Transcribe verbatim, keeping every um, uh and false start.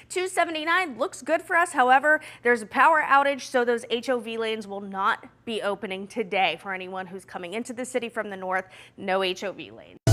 two seventy-nine looks good for us. However, there's a power outage, so those H O V lanes will not be opening today for anyone who's coming into the city from the north. No H O V lanes.